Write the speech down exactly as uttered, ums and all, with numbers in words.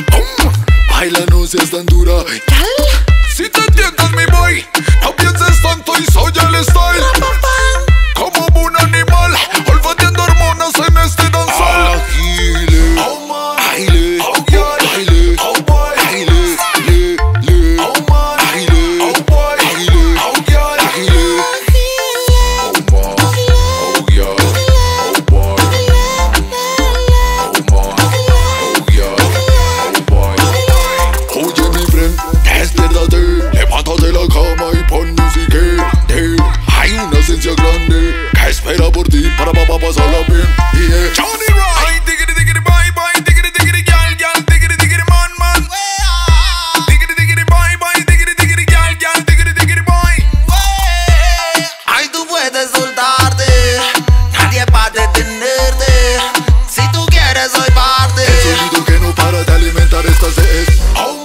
Baila, no seas tan dura. Si te tientas mi boy, no pienses tanto y soy el style. Como un animal, olfateando hormonas en este danzal. Agile, baile, baile, baile, le, le, baile, baile, agile. Oye mi friend, despiértate, levántate de la cama y pon música. Hay una esencia grande que espera por ti para pa, pa, pasarla bien. Yeah. Johnny Roy. Ay, diggity diggity bye bye, diggity diggity gal gal, diggity diggity man man. Diggity diggity bye bye, diggity diggity gal gal, diggity diggity boy. Ay, tú puedes soltarte, nadie va a detenerte. Si tú quieres soy parte. El sonido que no para de alimentar esta sed. Oh,